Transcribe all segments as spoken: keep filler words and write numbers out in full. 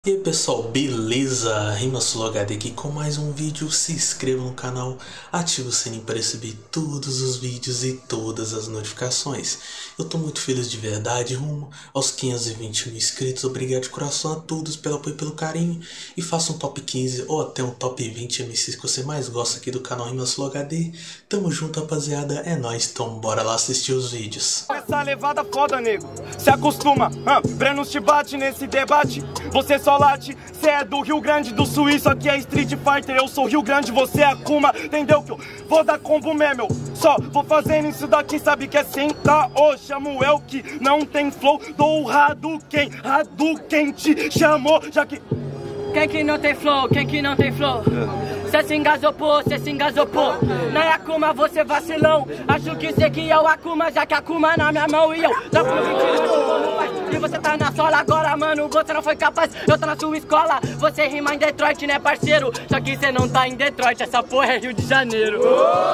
E aí pessoal, beleza? RimaSoloHD aqui com mais um vídeo. Se inscreva no canal, ative o sininho para receber todos os vídeos e todas as notificações. Eu tô muito feliz de verdade, rumo aos quinhentos e vinte mil inscritos. Obrigado de coração a todos pelo apoio e pelo carinho. E faça um top quinze ou até um top vinte M Cs que você mais gosta aqui do canal RimaSoloHD. Tamo junto, rapaziada, é nóis, então bora lá assistir os vídeos. Essa levada foda, nego, se acostuma, ah, Breno te bate nesse debate, você só late, cê é do Rio Grande do Sul, isso aqui é Street Fighter, eu sou Rio Grande, você é Akuma, entendeu que eu vou dar combo mesmo, só vou fazendo isso daqui, sabe que é senta, ô, chamo eu que não tem flow, dou o Hadouken, Hadouken te chamou, já que... Quem que não tem flow, quem que não tem flow? Cê se engasopou, cê se engasopou. Na Akuma você vacilão. Acho que cê que é o Akuma, já que Akuma na minha mão e eu dá pro vinte. E você tá na sola agora, mano, você não foi capaz. Eu tô na sua escola, você rima em Detroit, né, parceiro? Só que cê não tá em Detroit, essa porra é Rio de Janeiro.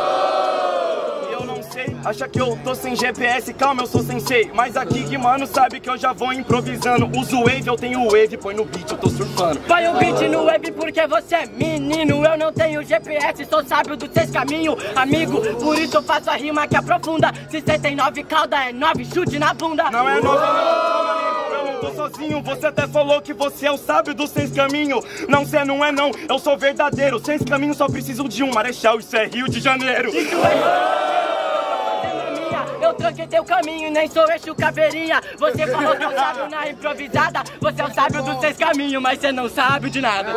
Acha que eu tô sem G P S, calma, eu sou sensei. Mas aqui que mano sabe que eu já vou improvisando. Uso wave, eu tenho wave, põe no beat, eu tô surfando. Põe o beat no wave porque você é menino. Eu não tenho G P S, sou sábio dos seis caminhos. Amigo, por isso eu faço a rima que aprofunda. Se cê tem nove cauda, é nove chute na bunda. Não é nove, não, eu não tô sozinho. Você até falou que você é o sábio dos seis caminhos. Não, cê não é não, eu sou verdadeiro. Seis caminhos só preciso de um, Marechal, isso é Rio de Janeiro. Isso é... Eu tranquei teu caminho, nem sou eixo caveirinha. Você falou que eu sábio na improvisada. Você é o sábio dos seis caminhos, mas você não sabe de nada.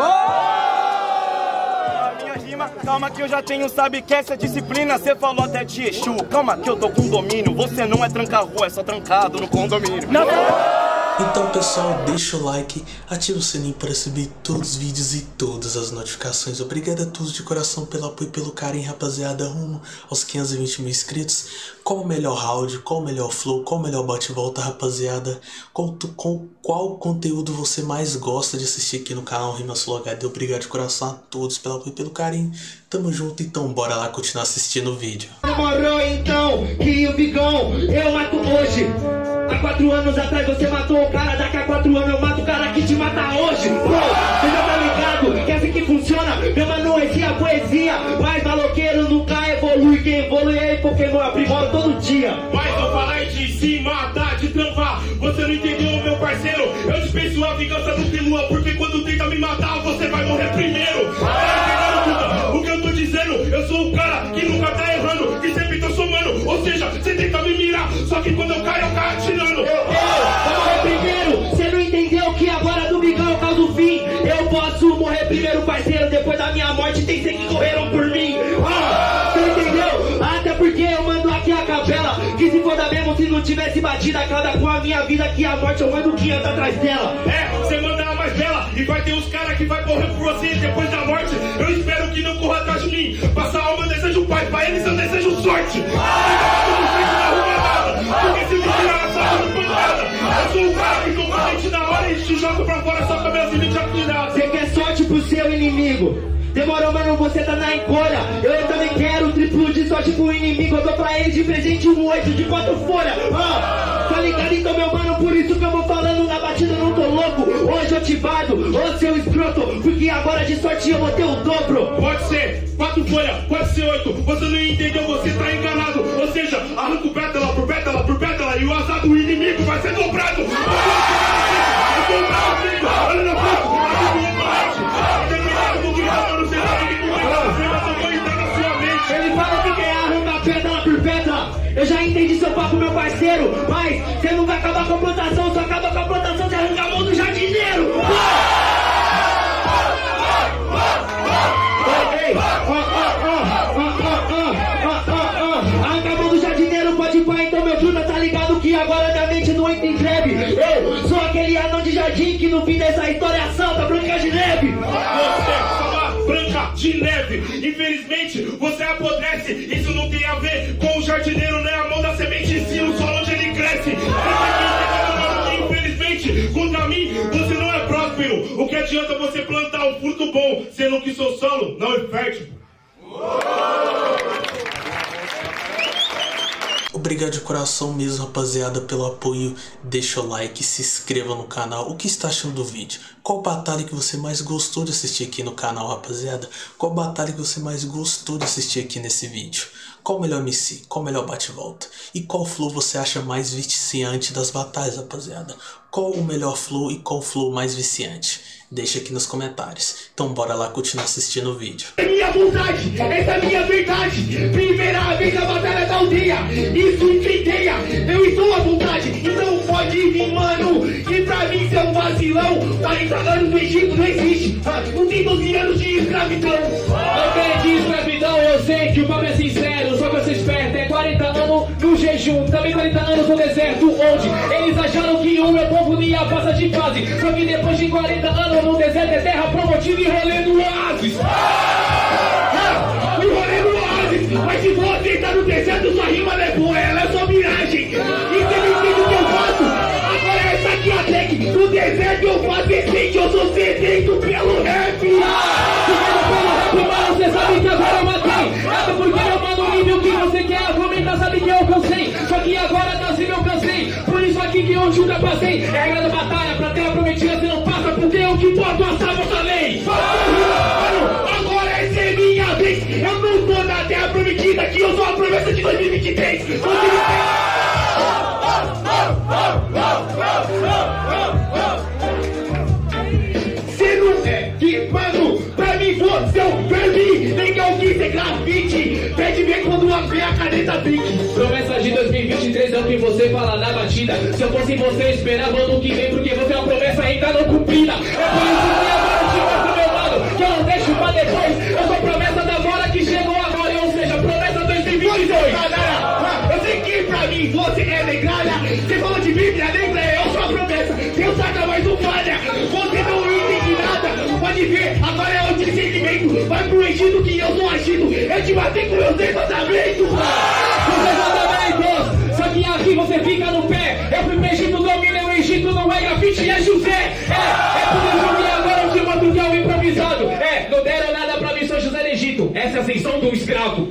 A minha rima, calma que eu já tenho, sabe que essa disciplina. Você falou até de Exu, calma que eu tô com domínio. Você não é tranca-rua, é só trancado no condomínio. Não, Então pessoal, deixa o like, ativa o sininho para receber todos os vídeos e todas as notificações. Obrigado a todos de coração pelo apoio e pelo carinho, rapaziada, rumo aos quinhentos e vinte mil inscritos. Qual o melhor round, qual o melhor flow, qual o melhor bate-volta, rapaziada? Qual, qual, qual conteúdo você mais gosta de assistir aqui no canal RimaSoloHD? Obrigado de coração a todos pelo apoio e pelo carinho. Tamo junto, então bora lá continuar assistindo o vídeo. Demorou então que o Bigão eu mato hoje. Há quatro anos atrás você matou o cara, daqui a quatro anos eu mato o cara que te mata hoje. Pô, você já tá ligado que é assim que funciona. Meu mano, esse é a poesia, mas maloqueiro nunca evolui. Quem evolui é Pokémon, aprimora todo dia. Mas eu falar de se matar, de trampar, você não entendeu, meu parceiro. Eu dispenso a vingança do Pilua, porque quando tenta me matar, você vai morrer primeiro. Tá entendendo, o que eu tô dizendo? Eu sou o cara que nunca tá errando, que sempre tô somando. Ou seja, você tenta me mirar, só que quando eu caio, eu caio atirando. Eu, eu, vou morrer primeiro. Você não entendeu que agora do Bigão causa o fim. Eu posso morrer primeiro, parceiro. Depois da minha morte tem cem que correram por mim. Ah, você entendeu? Até porque eu mando aqui a capela, que se foda mesmo se não tivesse batido a cada com a minha vida, que a morte eu mando quinhentos atrás dela. É, você manda a mais bela e vai ter uns caras que vai correr por você depois da morte. Eu espero que não corra atrás de mim. Passar alma, eu desejo paz, pra eles eu desejo sorte. Porque se me tirar essa hora de pancada, eu sou o cara que competente na hora e te jogo pra fora só com a minha vida de afinado. Você quer sorte pro seu inimigo? Demorou, mano, você tá na encolha. Eu também quero triplo de sorte pro inimigo. Eu dou pra ele de presente um oito de quatro folhas. Ah, tá ligado então, meu mano? Por isso que eu vou falando na batida, eu não tô louco. Hoje eu te vado, ô seu escroto, porque agora de sorte eu vou ter o dobro. Pode ser quatro folhas, pode ser oito. Você não entendeu, você tá enganado. Ou seja, arranca o pétala por pétala por pétala e o azar do inimigo vai ser dobrado. Olha na foto, ele fala que quer arrancar pétala por pétala. Eu já entendi seu papo, meu parceiro, mas você não vai acabar com a plantação, só acaba com a plantação se arrancar a mão do jardineiro. Arranca a mão do jardineiro, pode ir pra então, meu truta, tá ligado que agora minha mente não entra em greve. Eu sou aquele anão de jardim que no fim dessa história assalta Branca de Neve. Você fala Branca de Neve, infelizmente você apodrece. Isso não tem a ver com o jardineiro, né? A mão da semente em si, o solo onde ele cresce. Infelizmente, contra mim, você não é próspero. O que adianta você plantar um fruto bom, sendo que seu solo não é fértil? Obrigado de coração mesmo, rapaziada, pelo apoio. Deixa o like, se inscreva no canal. O que está achando do vídeo? Qual batalha que você mais gostou de assistir aqui no canal, rapaziada? Qual batalha que você mais gostou de assistir aqui nesse vídeo? Qual o melhor M C? Qual o melhor bate-volta? E qual flow você acha mais viciante das batalhas, rapaziada? Qual o melhor flow e qual o flow mais viciante? Deixa aqui nos comentários. Então bora lá continuar assistindo o vídeo. É minha vontade, essa é a minha verdade. Primeira vez na batalha da aldeia, isso incendeia. Eu estou à vontade, então pode vir, mano. E pra mim você é um vacilão. quarenta anos do Egito não existe. Não tem doze anos de escravidão. Não tem de escravidão, eu sei que o papo é sincero. Só que eu sou esperto, é quarenta anos no jejum. Também quarenta anos no deserto, onde eles acharam que o meu povo não ia passar de fase. Só que depois de quarenta anos no deserto é terra promotiva e rolê do oásis. Ah, o rolê do oásis. Mas se você tá no deserto, sua rima não é boa, ela é só miragem. E você não entende o que eu faço? Agora essa aqui é a tech. No deserto eu faço decente, eu sou sedento pelo rap. Pelo rap, mano, você sabe que agora eu matei. Até porque eu mando o nível que você quer argumentar, sabe que eu cansei. Só que agora tá assim eu cansei. Por isso aqui que hoje ultrapassei. É a regra da batalha, pra terra prometida você não passa, porque eu que posso assar vossa lei. Agora essa é minha vez. Eu não tô na terra prometida, que eu sou a promessa de dois mil e vinte e três. Você não é que, mano, pra mim você é um verme. Nem que eu quis ser grafite. Pede ver quando abrir a caneta Bic. Promessa de dois mil e vinte e três é o que você fala na batida. Se eu fosse você, esperava ano que vem, porque você é uma promessa ainda não cumprida. É por isso que agora eu te mostro, meu mano, que eu não deixo pra depois. Eu sou promessa da hora que chegou agora, ou seja, promessa dois mil e vinte e dois. Eu sei que pra mim você é negralha. Você falou de Bíblia negra, eu sou a promessa. Deus saca mais um falha. Você não entende nada. Pode ver, agora é o discernimento. Vai pro Egito que eu sou agido. Eu te matei com meus dez mandamentos. Só que aqui você fica no pé. Eu fui pro Egito, dominei o Egito, não é grafite, é José. É, é por isso que agora eu te mando que é o improvisado. É, não deram nada pra mim, sou José do Egito. Essa é a ascensão do escravo.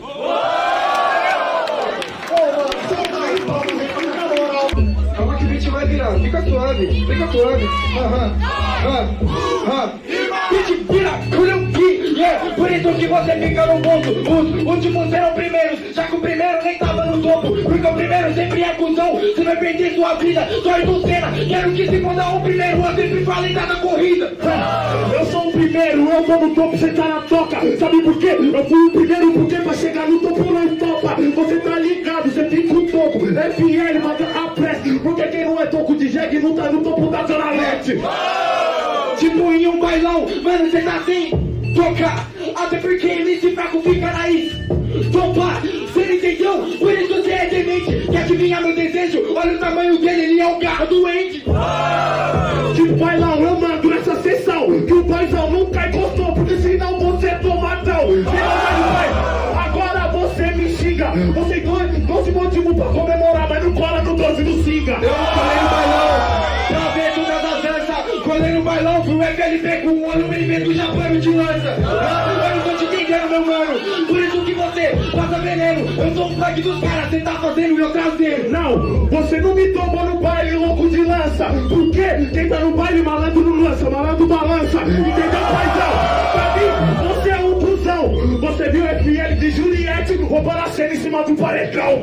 Calma que o beat vai virar, fica suave, fica suave. Aham, aham, aham. Beat vira, yeah. Por isso que você fica no mundo. Os últimos serão primeiros, já que o primeiro nem tava no topo. Porque o primeiro sempre é cuzão. Você vai perder sua vida, só do cena. Quero que se foda o primeiro, eu sempre falei da corrida. Eu sou o primeiro, eu tô no topo, você tá na toca. Sabe por quê? Eu fui o primeiro, porque pra chegar no topo não topa. Você tá ligado, você fica no topo. F L, mata a press. Porque quem não é toco de jegue não tá no topo da Zona Leste. Tipo em um bailão, mano, você tá sem tocar. Até porque ele se fraco fica na isso. Topa, você não entendeu? Por isso você é demente. Quer adivinhar meu desejo? Olha o tamanho dele, ele é um carro doente. Tipo bailão, eu mando nessa sessão que o paizão nunca encostou, porque senão você toma tão. Agora você me xinga. Você tem doze motivos pra comemorar, mas não cola no doze do Singa. Eu não colei no bailão pra ver todas as danças. Colei no bailão pro F L P com um olho meio já pano de lança. Eu não tô te entendendo, meu mano. Por isso que você passa veneno. Eu sou o flag dos caras, você tá fazendo meu traseiro. Não, você não me tomou no baile, louco de lança. Por quê? Quem tá no baile, malandro não lança, malandro balança. Entendeu, paizão? Pra mim, você é um cuzão. Você viu F L de Juliette roubando a cena em cima do paredão.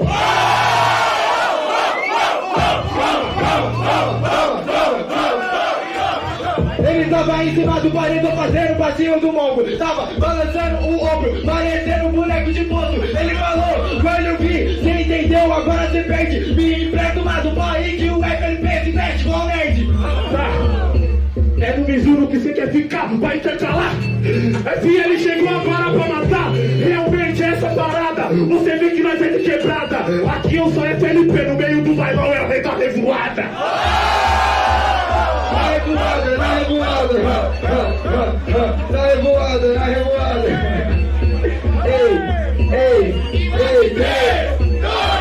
Ele tava em cima do paredão fazendo o passinho do mongo. Tava balançando o ombro, parecendo um boneco de poço. Ele falou, quando eu vi, cê entendeu, agora cê perde. Me empresta uma dupla aí que o F L P se mete com o nerd. Tá, é no Mizuno que cê quer ficar, vai intercalar. F L chegou agora pra matar, realmente é essa parada. Você vê que nós é de quebrada. Aqui eu sou F L P, no meio do bailão é o rei da revoada. Na revoada, na revoada, na revoada, na revoada. Ei, ei, ei, ei.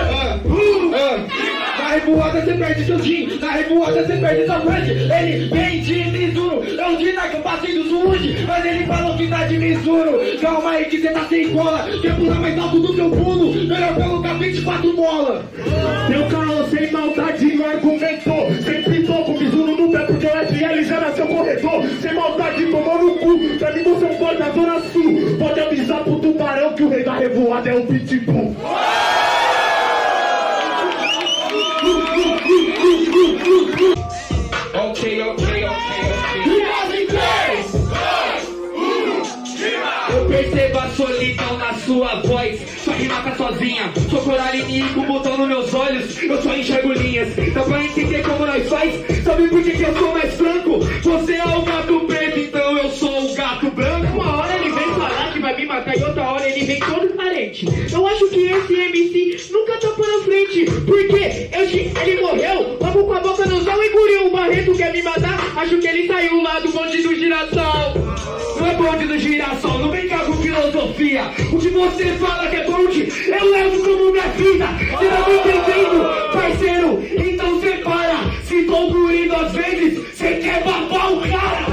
Na revoada você perde seu jean, na revoada você perde sua frente. Ele vem de Mizuno, é o Dina que eu passei do sul. hoje, mas ele falou que tá de Mizuro. Calma aí que cê tá sem cola, quer pular mais alto do teu pulo, melhor colocar vinte e quatro mola. Meu carro sem maldade não argumentou, sempre tô com Mizuro no pé porque o F L já nasceu corretor. Sem maldade tomou no cu, pra mim você é um da Zona Sul. Pode avisar pro tubarão que o rei da revoada é o Pitbull. Ok, ok, ok, ok. Eu percebo a solidão na sua voz. Sua rima tá sozinha. Sou Coraline com botão nos meus olhos. Eu só enxergo linhas. Dá pra entender como nós faz? Sabe por que, que eu sou mais franco? Você é o gato preto, então eu sou o gato branco. Uma hora ele vem falar que vai me matar e outra hora ele vem todo carente. Eu acho que esse M C nunca tá pra frente, porque eu, ele morreu, vamos com a boca no céu e engoliu. O Barreto quer me matar, acho que ele saiu lá do bonde do girassol. Não é bonde do girassol, não vem cá com filosofia. O que você fala que é bonde, eu levo como minha vida. Você tá me entendendo, parceiro? Então cê para. Se tô gurindo às vezes, cê quer babar o cara.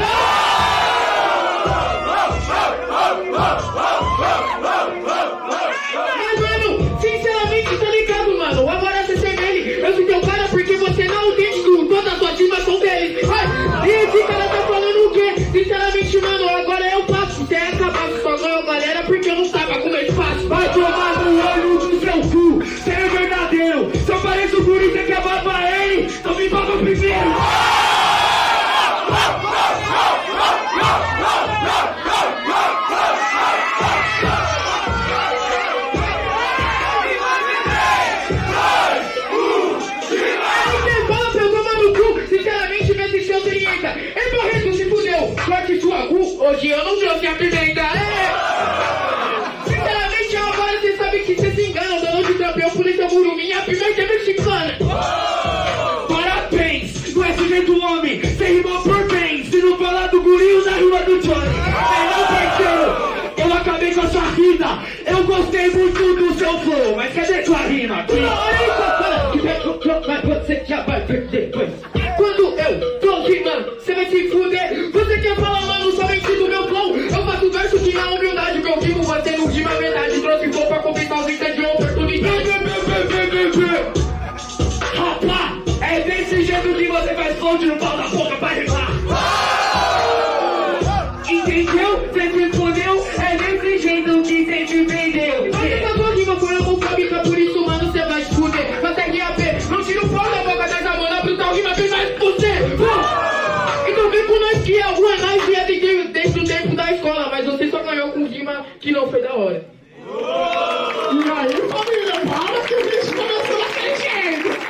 Mas mano, sinceramente tá ligado, mano. Agora você segue ele. Eu sou teu cara porque você não é autêntico. Todas as suas rimas são deles. Ai, e esse cara tá falando o quê? Sinceramente, mano, agora eu passo. Você é acabar com sua ganhou, galera, porque eu não tava com meu espaço. Vai tomar no olho do seu cu. Cê é verdadeiro. Se eu pareço guri, você quer babar ele? Então me baba primeiro. Hoje eu não trouxe a pimenta, é! Sinceramente, agora você sabe que você se engana. Dono de trampeão, polícia muruminha, a pimenta é mexicana. Parabéns, não é sujeito homem, você rimou por bem. Se não falar do guri, da rima do Johnny. Melhor parceiro, eu acabei com a sua vida. Eu gostei muito do seu flow, mas cadê tua rima? Você já vai perder. Quando eu tô rimando, você vai se fuder. Você quer falar, mano, somente do meu flow? Eu faço verso que na humildade que eu rimo, você não rima a verdade. Trouxe flow pra compensar os itens de oportunidade. Rapá, é desse jeito que você faz flow de não falta boca pra rimar. Entendeu? Você se fudeu, é desse jeito que você se vendeu. Mas essa sua rima foi homofóbica, por isso, mano, você vai se fuder. Mas R A P, não tira o pau da boca dessa mano, a brutal rima bem mais que você. Então vem com nós que a rua nós ia desde, desde o tempo da escola, mas você só ganhou com rima que não foi da hora. E aí, família, para que o bicho começou daquele jeito.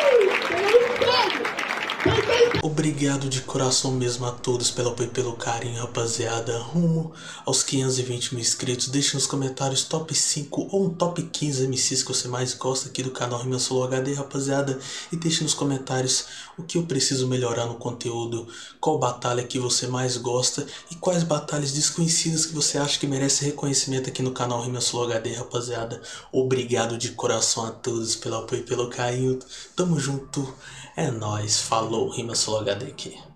Obrigado de coração mesmo a todos pelo apoio e pelo carinho, rapaziada. Rumo aos quinhentos e vinte mil inscritos. Deixe nos comentários top cinco ou um top quinze M Cs que você mais gosta aqui do canal Rima Solo H D, rapaziada. E deixe nos comentários o que eu preciso melhorar no conteúdo, qual batalha que você mais gosta e quais batalhas desconhecidas que você acha que merece reconhecimento aqui no canal Rima Solo H D, rapaziada. Obrigado de coração a todos pelo apoio e pelo carinho. Tamo junto. É nóis, falou, Rima Solo H D aqui.